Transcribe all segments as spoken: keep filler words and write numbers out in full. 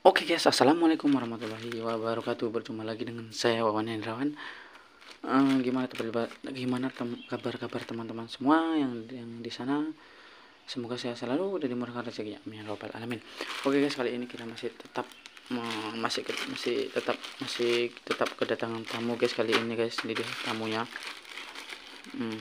Oke guys, assalamualaikum warahmatullahi wabarakatuh. Berjumpa lagi dengan saya Wawan Hendrawan. Eh, gimana kabar gimana tem- kabar-kabar teman-teman semua yang yang di sana? Semoga saya selalu dan dimurahkan rezekinya. Amin ya rabbal alamin. Oke guys, kali ini kita masih tetap me- masih masih tetap masih tetap kedatangan tamu guys kali ini guys. Ini dia tamunya. Hmm.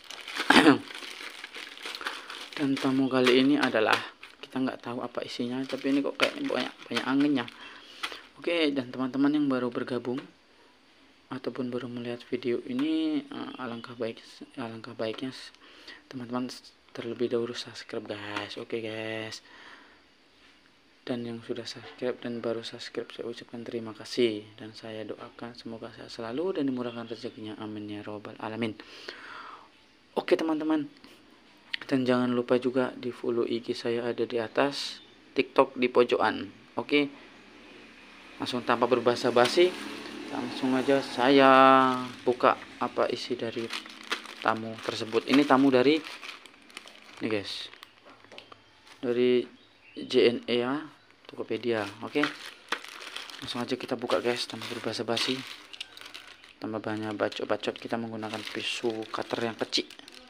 Dan tamu kali ini adalah, kita nggak tahu apa isinya, tapi ini kok kayak banyak banyak anginnya. Oke, dan teman-teman yang baru bergabung ataupun baru melihat video ini, uh, alangkah baik alangkah baiknya teman-teman terlebih dahulu subscribe guys. Oke guys, dan yang sudah subscribe dan baru subscribe, saya ucapkan terima kasih, dan saya doakan semoga saya selalu dan dimurahkan rezekinya. Amin ya robbal alamin. Oke teman-teman, dan jangan lupa juga di follow I G saya ada di atas, TikTok di pojokan. Oke, langsung tanpa berbahasa basi, langsung aja saya buka apa isi dari tamu tersebut. Ini tamu dari ini guys, dari J N E ya, Tokopedia. Oke, langsung aja kita buka guys tanpa berbahasa basi, tanpa banyak bacot-bacot. Kita menggunakan pisau cutter yang kecil.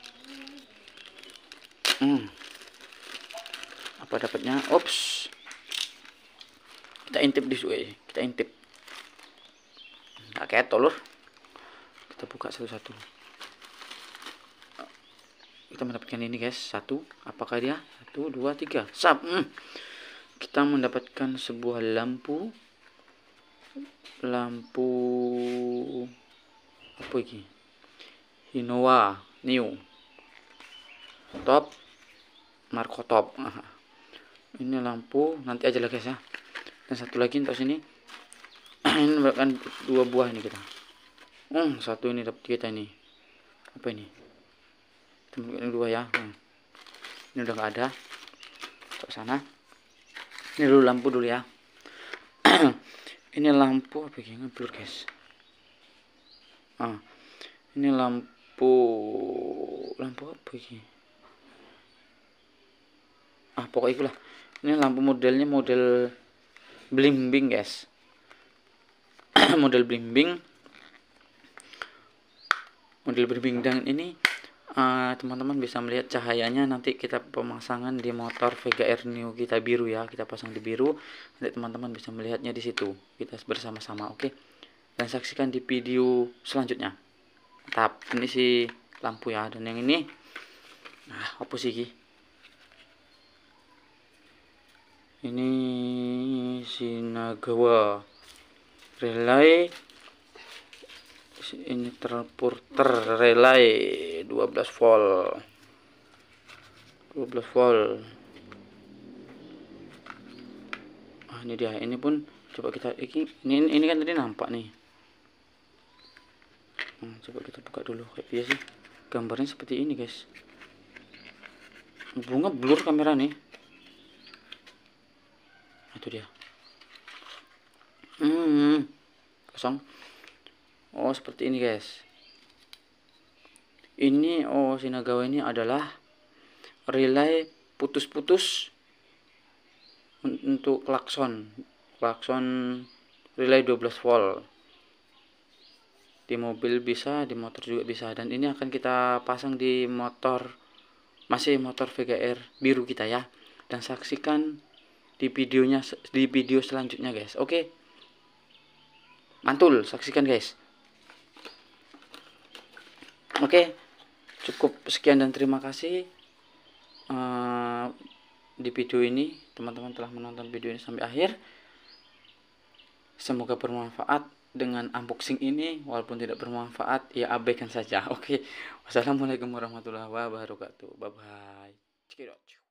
Hmm. Apa dapatnya? Ops, kita intip di sini, kita intip. Nggak kayak tolor. Kita buka satu-satu. Kita mendapatkan ini guys, satu. Apakah dia? Satu, dua, tiga. Sap. Hmm. Kita mendapatkan sebuah lampu. Lampu apa ini? Hinowa New Top Marco Top. Ini lampu nanti aja lah guys ya. Dan satu lagi untuk sini. Ini bahkan dua buah ini kita. Hmm, satu ini dapat kita ini. Apa ini? Kita mendapatkan dua ya. Hmm. Ini udah nggak ada. Ke sana. Ini dulu lampu dulu ya. Ini lampu apa ini? Ngeblur guys. Ah, ini lampu lampu apa ini? Ah, pokoknya itulah. Ini lampu modelnya model blimbing guys. Model blimbing. Model blimbing, dan ini uh, teman-teman bisa melihat cahayanya nanti kita pemasangan di motor Vega R New kita biru ya. Kita pasang di biru. Nanti teman-teman bisa melihatnya di situ. Kita bersama-sama, oke? Okay? Dan saksikan di video selanjutnya. Tap, ini si lampu ya. Dan yang ini, nah apa sih ini? Ini Shinagawa relay, ini transporter relay dua belas volt, dua belas volt. Ah, ini dia. Ini pun coba kita ini ini, ini kan tadi nampak nih. Hmm, coba kita buka dulu. Kayak biasa sih gambarnya seperti ini guys. Bunga blur kamera nih. Itu dia. Hmm, kosong. Oh, seperti ini guys. Ini oh Shinagawa ini adalah relay putus-putus untuk klakson. Klakson relay dua belas volt. Di mobil bisa, di motor juga bisa, dan ini akan kita pasang di motor, masih motor Vega R biru kita ya. Dan saksikan di videonya di video selanjutnya guys. Oke, mantul, saksikan guys. Oke, cukup sekian dan terima kasih uh, di video ini. Teman-teman telah menonton video ini sampai akhir. Semoga bermanfaat dengan unboxing ini. Walaupun tidak bermanfaat, ya abaikan saja. Oke, wassalamualaikum warahmatullahi wabarakatuh. Bye bye.